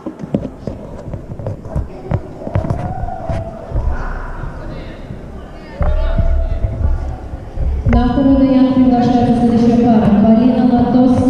На второй вариант приглашается следующая пара. Полина Матос